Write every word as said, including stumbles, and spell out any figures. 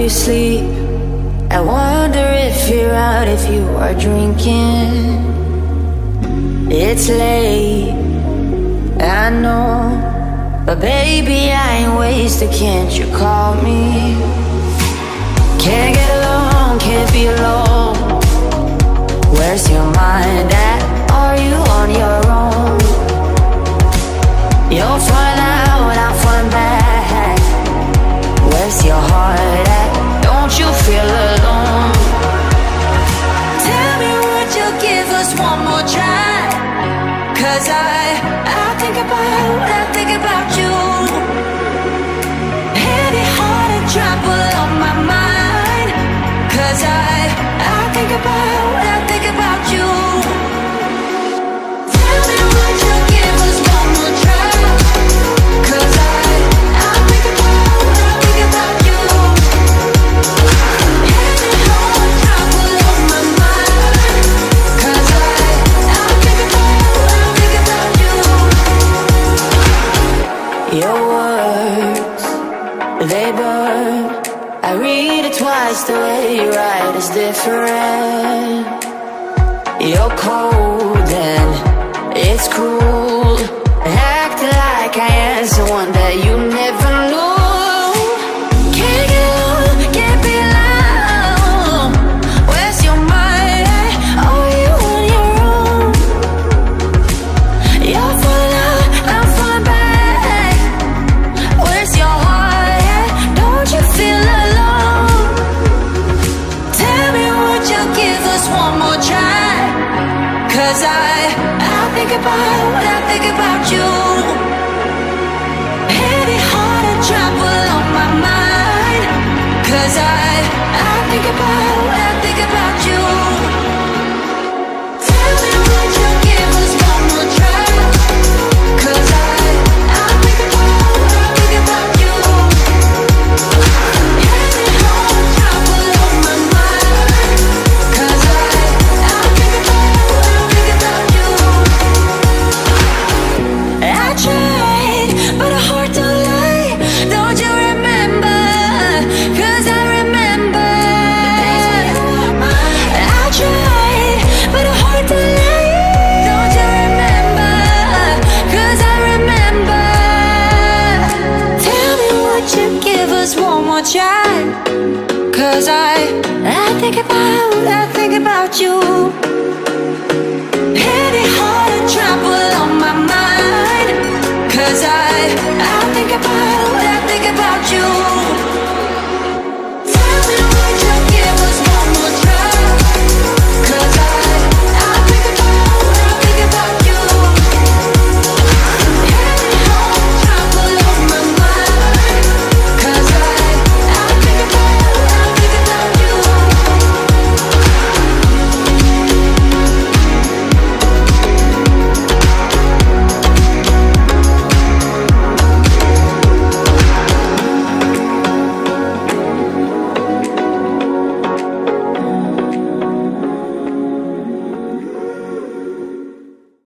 you sleep, I wonder if you're out, if you are drinking. It's late, I know, but baby, I ain't wasted, can't you call me? Can't get along, can't be alone. Where's your mind at? Are you on your own? You're fine out and I'm fine back. Where's your heart at? Don't you feel alone? Tell me, would you give us one more try? Cause I, I think about, I think about you. Heavy heart and trouble on my mind. Cause I, I think about, I think about you. Tell me, would you give us one more try? Cause I, I think about, I think about you. Heavy heart and trouble on my mind. Cause I, I think about, I think about you. Your words, they burn. I read it twice, the way you write is different. You're cold and it's cruel, acting like I am someone that you never knew. Can't get along, can't be alone. Where's your mind at? Are you on your own? You're falling out, I'm falling back. Where's your heart at? Don't you feel alone? Tell me, would you give us one more try? Cause I, I think about, I think about you. Heavy heart and trouble on my mind. Cause I, I think about, I think about you.